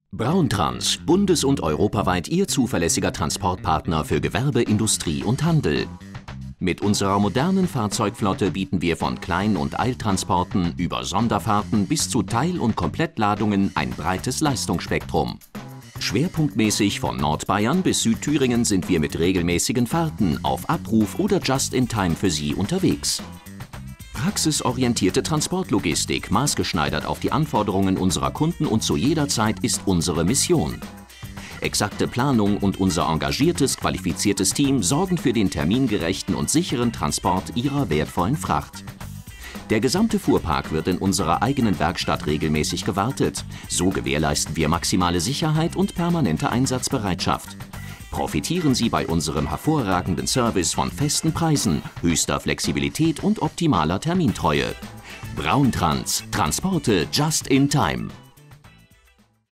Brauntrans, bundes- und europaweit Ihr zuverlässiger Transportpartner für Gewerbe, Industrie und Handel. Mit unserer modernen Fahrzeugflotte bieten wir von Klein- und Eiltransporten über Sonderfahrten bis zu Teil- und Komplettladungen ein breites Leistungsspektrum. Schwerpunktmäßig von Nordbayern bis Südthüringen sind wir mit regelmäßigen Fahrten auf Abruf oder Just-in-Time für Sie unterwegs. Praxisorientierte Transportlogistik, maßgeschneidert auf die Anforderungen unserer Kunden und zu jeder Zeit, ist unsere Mission. Exakte Planung und unser engagiertes, qualifiziertes Team sorgen für den termingerechten und sicheren Transport Ihrer wertvollen Fracht. Der gesamte Fuhrpark wird in unserer eigenen Werkstatt regelmäßig gewartet. So gewährleisten wir maximale Sicherheit und permanente Einsatzbereitschaft. Profitieren Sie bei unserem hervorragenden Service von festen Preisen, höchster Flexibilität und optimaler Termintreue. Brauntrans – Transporte just in time.